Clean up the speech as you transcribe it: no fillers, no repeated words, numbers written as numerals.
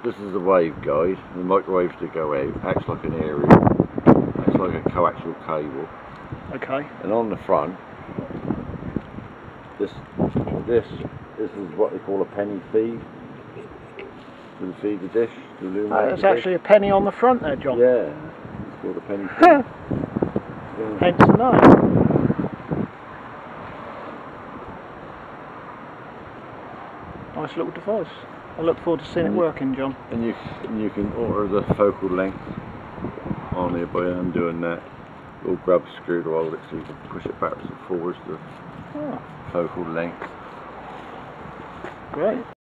this is the wave guide. The microwaves to go out, acts like an aerial, acts like a coaxial cable. Okay. And on the front, this is what they call a penny feed. To feed the dish, to illuminate There's actually a penny on the front there, John. Yeah, it's called a penny feed. Yeah. Hence the name. Nice little device. I look forward to seeing it working, John. And you can alter the focal length on here by undoing that. You'll grab a screw to hold it so you can push it backwards and forwards the focal length. Great.